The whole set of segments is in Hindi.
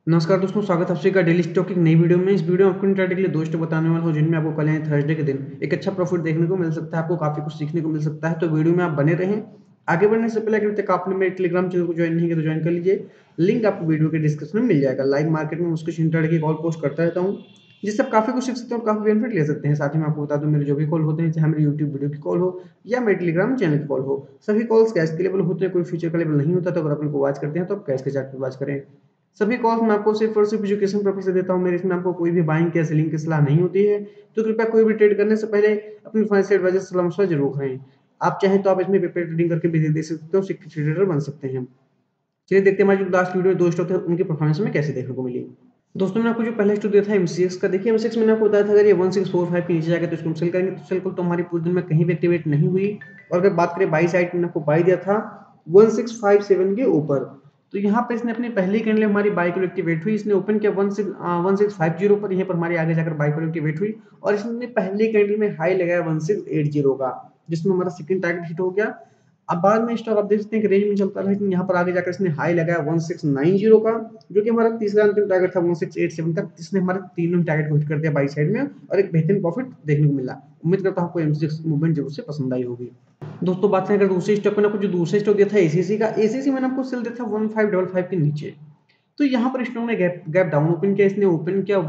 नमस्कार दोस्तों, स्वागत है आप सभी का डेली स्टॉक की एक नई वीडियो में। इस वीडियो में आपको इंट्राडे के लिए दो स्टॉक बताने वाला हूं, जिनमें आपको कल यानी थर्सडे के दिन एक अच्छा प्रॉफिट देखने को मिल सकता है, आपको काफी कुछ सीखने को मिल सकता है। तो वीडियो में आप बने रहें। आगे बढ़ने से पहले अगर तक आपने मेरे टेलीग्राम चैनल को ज्वाइन नहीं किया तो ज्वाइन कर लीजिए। लिंक आपको वीडियो के डिस्क्रिप्शन में मिल जाएगा। लाइव मार्केट में कुछ इंट्राडे की कॉल पोस्ट करता रहता हूँ, जिससे आप काफी कुछ सीख सकते हैं और काफी बेनिफिट ले सकते हैं। साथ ही मैं आपको बता दूं, मेरे जो भी कॉल होते हैं, चाहे मेरे यूट्यूब वीडियो की कॉल हो या मेरे टेलीग्राम चैनल की कॉल हो, सभी कॉल्स कैश के लेवल होते हैं, कोई फ्यूचर का लेवल नहीं होता। तो अगर आप इनको वॉच करते हैं तो आप कैश के चार्ट पर वॉच करें। सभी कॉल्स मैं आपको सिर्फ और सिर्फ एजुकेशन पर्पस से देता हूँ। मेरे इसमें आपको कोई भी बाइंग या सेलिंग की सलाह नहीं होती है। तो कृपया कोई भी ट्रेड करने से पहले अपनी फाइनेंशियल एडवाइजर से सलाह मशवरा जरूर करें। आप चाहें तो आप इसमें पेपर ट्रेडिंग करके भी दे सकते हो, सिक्योरिटी ट्रेडर बन सकते हैं। चलिए देखते हैं हमारी जो लास्ट वीडियो दो स्टॉक थे उनकी परफॉर्मेंस में कैसे देखने को मिली। दोस्तों मैंने आपको जो पहला स्टॉक दिया था एमसीएक्स का, देखिए एमसीएक्स मैंने आपको बताया था अगर ये 1645 के नीचे जाएगा तो इसको हम सेल करेंगे। तो सेल कॉल तो हमारी पूरे दिन में कहीं भी एक्टिवेट नहीं हुई। और अगर बात करें बाई साइड, मैंने आपको बाई दिया था 1657 के ऊपर। तो यहाँ पे इसने अपनी पहली कैंडल हमारी बाई को एक्टिवेट हुई। इसने ओपन किया 1650 पर, यहाँ पर हमारी आगे जाकर बाई को एक्टिवेट हुई और इसने पहली कैंडल में हाई लगाया 1680 का, जिसमें हमारा सेकंड टारगेट हिट हो गया। अब बाद में स्टॉक आप देख सकते हैं कि रेंज में चलता रहा, लेकिन यहाँ पर आगे जाकर इसने हाई लगाया 1690 का, जो कि हमारा तीसरा अंतिम टारगेट था 1687 का। इसने हमारे तीनों टारगेट को हिट कर दिया बाई साइड में और एक बेहतरीन प्रॉफिट देखने को मिला। उम्मीद करता हूँ आपको एमसीएक्स मूवमेंट जरूर से पसंद आई होगी। दोस्तों बात करें अगर दूसरे स्टॉक में, आपको जो दूसरे स्टॉक दिया था एसीसी का, एसीसी मैंने आपको सेल दिया था 1555 के नीचे। तो यहाँ पर स्टॉक ने गैप गैप डाउन ओपन किया। इसने ओपन किया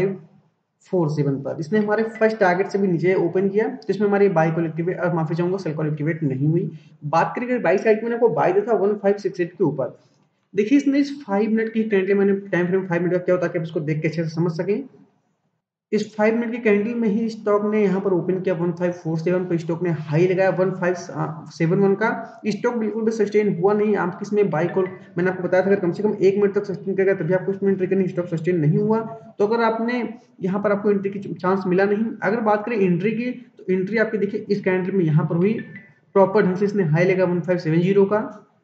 1547 पर। इसने हमारे फर्स्ट टारगेट से भी नीचे ओपन किया, जिसमें हमारी बाई को एक्टिवेट, माफी चाहूंगा, सेल को एक्टिवेट नहीं हुई। बात करें बाई साइड में, आपको बाई दिया था 1568 के ऊपर। देखिए इसने इस 5 मिनट की कैंडल, मैंने टाइम फ्रेम 5 मिनट का क्या होता है कि आप इसको देख के अच्छे से समझ सकें। इस 5 मिनट की कैंडल में ही स्टॉक ने यहाँ पर ओपन किया 1547 पर। स्टॉक ने हाई लगाया 1571 का। स्टॉक बिल्कुल भी सस्टेन हुआ नहीं। आप किसमें बाई कॉल, मैंने आपको बताया था अगर कम से कम 1 मिनट तक सस्टेन करेगा तभी आपको इसमें एंट्री करनी। स्टॉक सस्टेन नहीं हुआ तो अगर आपने यहाँ पर आपको एंट्री की चांस मिला नहीं। अगर बात करें एंट्री की, तो एंट्री आपकी देखिए इस कैंडल में यहाँ पर हुई प्रॉपर ढंग से। इसने हाई लगा 1570 का।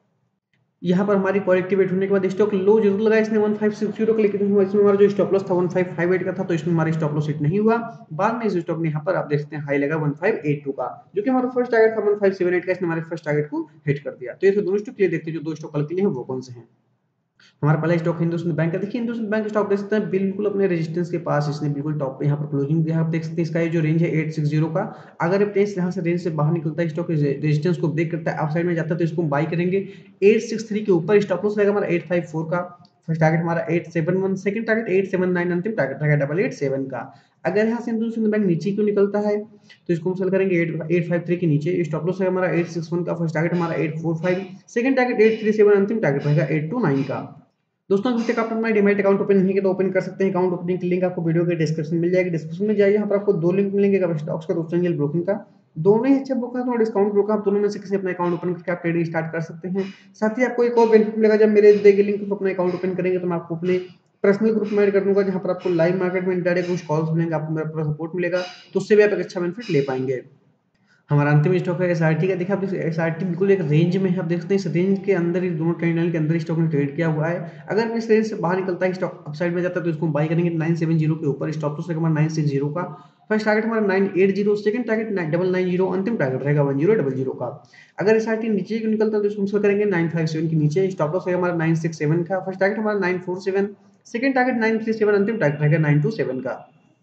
यहाँ पर हमारी कॉल एक्टिवेट होने के बाद स्टॉक लो जरूर लगा इसने 1560 का, लेकिन इसमें हमारा जो स्टॉप लॉस था 1558 का था, तो इसमें हमारा स्टॉप लॉस हिट नहीं हुआ। बाद में इस स्टॉक ने यहाँ पर आप देख सकते हैं हाई लगा 1582 का, जो कि हमारा फर्स्ट टारगेट था 1578 का। इसने हमारे फर्स्ट टारगेट को हिट कर दिया। तो ये दोनों स्टॉक क्लियर देखते हैं। जो दो स्टॉक कल के लिए हैं वो कौन से हैं। हमारा पहला स्टॉक हिंदुस्तान बैंक का। देखिए हिंदुस्तान बैंक स्टॉक देख सकते हैं बिल्कुल अपने रेजिस्टेंस के पास, इसने बिल्कुल टॉप पे यहाँ पर क्लोजिंग दिया। आप देख सकते हैं इसका ये जो रेंज है 860 का। अगर ये प्लेस यहाँ से रेंज से बाहर निकलता है, स्टॉक रेजिस्टेंस को ब्रेक करता है, अप साइड में जाता है, तो इसको हम बाई करेंगे 863 के ऊपर। स्टॉप लॉस रहेगा हमारा 854 का। फर्स्ट टारगेट हमारा 871, सेकंड टारगेट 879, अंतिम टारगेट रहेगा 887 का। अगर यहाँ से हिंदुस्तान बैंक नीचे क्यों निकलता है तो इसको हम सेल करेंगे 853 के नीचे। स्टॉप लॉस है हमारा 861 का। फर्स्ट टारगेट हमारा 845, सेकंड टारगेट 837, अंतिम टारगेट रहेगा 829 का। दोस्तों अभी तक आपने अपना डीमैट अकाउंट ओपन नहीं किया तो ओपन कर सकते हैं। अकाउंट ओपनिंग की लिंक आपको वीडियो के डिस्क्रिप्शन में मिल जाएगी। डिस्क्रिप्शन में जाइए, यहाँ पर आपको दो लिंक मिलेंगे, एक स्टॉक्स का, दूसरा एंजल ब्रोकिंग का। दोनों ही अच्छे ब्रोकर हैं, तो डिस्काउंट ब्रोकर, आप दोनों में से किसी अपना अकाउंट ओपन करके आप ट्रेडिंग स्टार्ट कर सकते हैं। साथ ही आपको एक और बेनिफिट मिलेगा, जब मेरे दिए गए लिंक पर अपना अकाउंट ओपन करेंगे तो मैं आपको अपने पर्सनल ग्रुप में ऐड कर दूंगा, जहाँ पर आपको लाइव मार्केट में इंट्राडे कुछ कॉल्स मिलेंगे, आपको मेरा पूरा सपोर्ट मिलेगा। तो उससे भी आप एक अच्छा बेनिफिट ले पाएंगे। हमारा अंतिम स्टॉक है एसआरटी का। देखिए आप एसआरटी बिल्कुल एक रेंज में है। आप देखते हैं इस रेंज के अंदर ही, दोनों कैंडल के अंदर स्टॉक ने ट्रेड किया हुआ है। अगर इस रेंज से बाहर निकलता है, स्टॉक अपसाइड में जाता है, तो इसको बाई करेंगे 970 के ऊपर। स्टॉप लॉस रहेगा हमारा 960 का। फर्स्ट टारगेट हमारा 980, सेकंड टारगेट 990, अंतिम टारगेट रहेगा 1000 का। अगर एसआरटी नीचे क्यों निकलता है तो इसको करेंगे 957 के नीचे। स्टॉप लॉस रहेगा हमारा 967 का। फर्स्ट टारगेट हमारा 947, सेकंड टारगेट 937, अंतिम टारगेट रहेगा 927 का।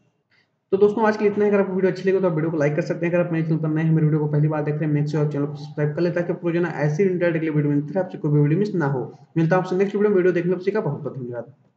तो दोस्तों आज के लिए इतना है। अगर आपको वीडियो अच्छी लगे तो आप वीडियो को लाइक कर सकते हैं। अगर आप मेरे चैनल पर नए हैं, मेरे वीडियो को पहली बार देख रहे हैं, मेक श्योर आप चैनल को सब्सक्राइब कर लें, ताकि आपको रोजाना ऐसी इंटरनेट के लिए वीडियो मिलती रहे, आपसे कोई भी वीडियो मिस ना हो। मिलता हूं आपसे नेक्स्ट वीडियो में। वीडियो देखने का बहुत बहुत धन्यवाद।